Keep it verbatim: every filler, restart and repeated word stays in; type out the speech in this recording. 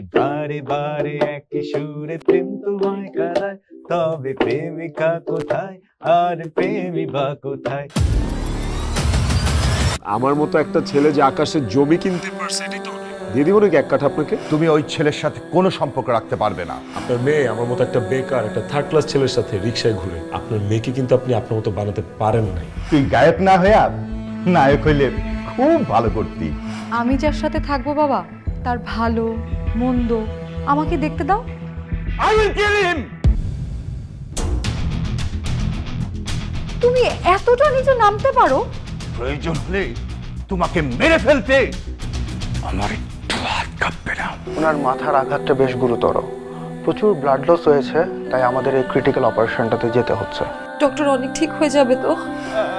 বারে বারে একই সুরে প্রেম তোমায় কাঁদায়, তবে প্রেমিকা কোথায় আর প্রেমী বা কোথায়? আমার মতো একটা ছেলে যে আকাশের জমি কিনতে পারছে এটাই তো দিয়ে দিব নাকি এক কাঠা আপনাকে? তুমি ওই ছেলের সাথে কোনো সম্পর্ক রাখতে পারবে না। আপনার মেয়ে আমার মতো একটা বেকার একটা থার্ড ক্লাস ছেলের সাথে রিক্সায় ঘুরে, আপনার মেয়েকে কিন্তু আপনি আপনার মতো বানাতে পারেন নাই। তুই গায়ক না হইয়া নায়ক হইলে খুব ভালো করতি। আমি যার সাথে থাকবো বাবা, তার ভালো মন্দ আমাকে দেখতে দাও। I will kill him! তুমি এতটা নিচে নামতে পারো? প্রয়োজন হলে তোমাকে মেরে ফেলতে আমার একটু হাত কাঁপবে না। ওনার মাথার আঘাতটা বেশ গুরুতর, প্রচুর ব্লাড লস হয়েছে, তাই আমাদের এই ক্রিটিক্যাল অপারেশনটাতে যেতে হচ্ছে। ডক্টর অনেক ঠিক হয়ে যাবে তো?